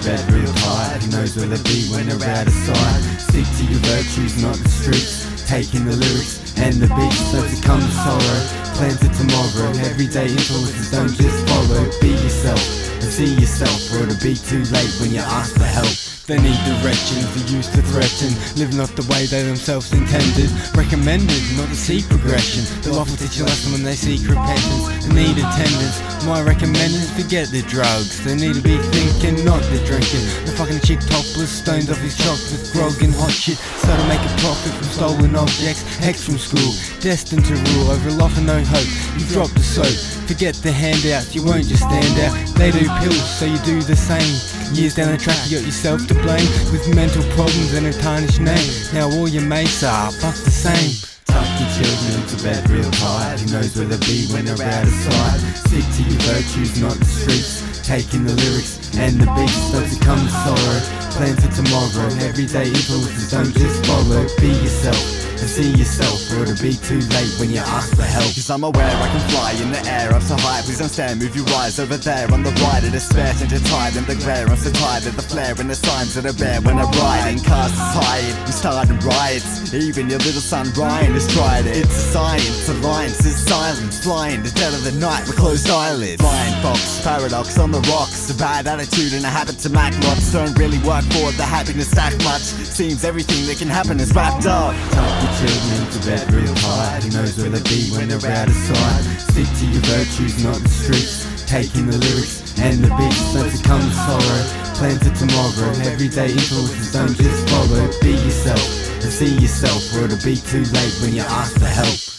bed real tired. Who knows where they be when they're out of sight? Stick to your virtues, not the streets. Taking the lyrics and the beats, so to come to sorrow. Plan for tomorrow, everyday influences, don't just follow. Be yourself and see yourself, or it'll be too late when you ask for help. They need directions, they used to threaten, live not the way they themselves intended. Recommended, not to seek progression. They'll often teach a lesson when they seek repentance and need attendance. My recommendation is forget the drugs. They need to be thinking, not the drinking. The fucking chick topless, stoned off his chocolate, grog and hot shit. So to make a profit from stolen objects, hex from school, destined to rule over a lot of no hope. You drop the soap, forget the handouts, you won't just stand out. They do pills, so you do the same. Years down the track you got yourself to blame, with mental problems and a tarnished name. Now all your mates are fuck the same. Tuck your children into bed real tired. Who knows where they'll be when they're out of sight? Stick to your virtues, not the streets. Taking the lyrics and the beats, so to come to sorrow. Plan for tomorrow, everyday influences, don't just follow. Be yourself and see yourself, or it'll be too late when you ask for help. Cause I'm aware I can fly in the air up so high. Please don't stand, move your eyes over there on the right. It is spare, change your tide in the glare. I'm so tired of the flare and the signs that are bare when I ride. And cars is tired, we starting riots. Even your little son Ryan has tried it. It's a science, alliance is silence. Flying the dead of the night with closed eyelids. Blind fox, paradox on the rocks. A bad attitude and a habit to mac lots. Don't really work for the happiness that much. Seems everything that can happen is wrapped up. Children into bed real tired. Who knows where they be when they're out of sight? Stick to your virtues, not the streets. Taking the lyrics and the beats, so to come to sorrow. Plan for tomorrow, everyday influences, don't just follow. Be yourself and see yourself, or it'll be too late when you ask for help.